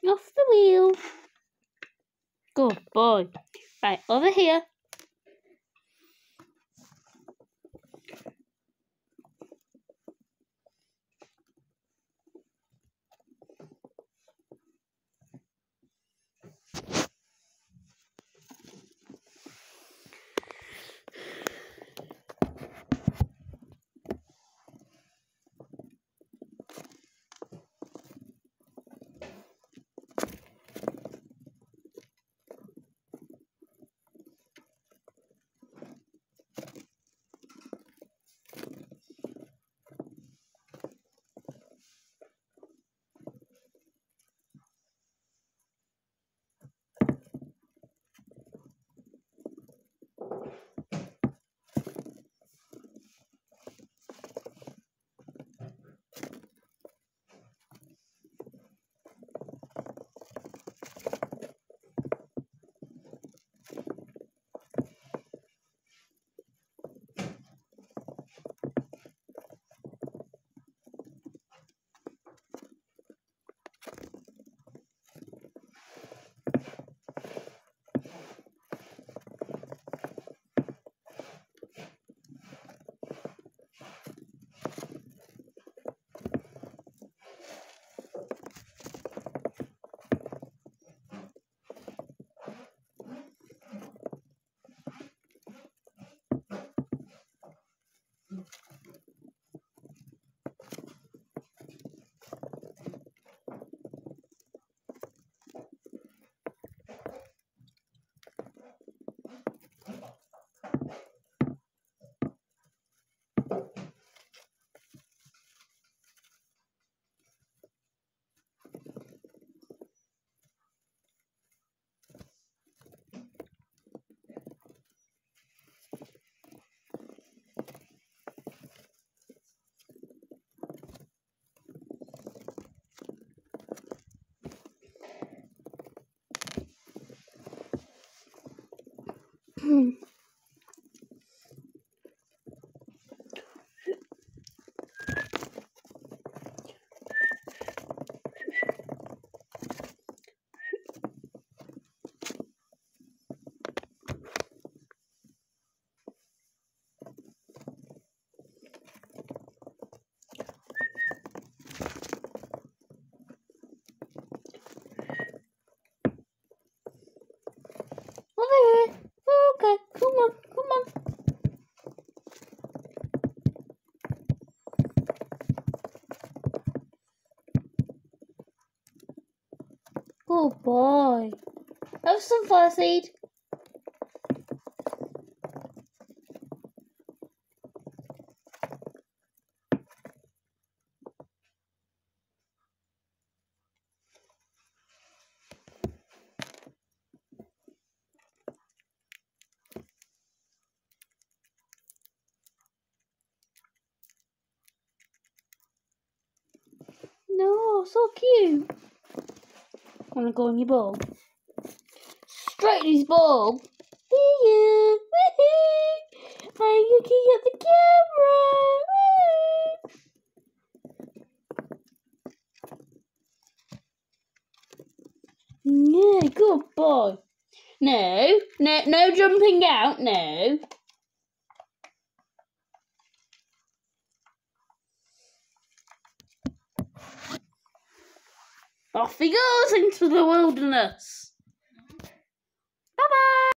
Off the wheel. Good boy. Right, over here. Over here. Okay, come on, come on. Good boy. Have some fire seed. No, so cute. Wanna go on your ball? Straight in his ball. See you. I'm looking at the camera. Yeah, good boy. No jumping out, no. Off he goes into the wilderness. Bye-bye.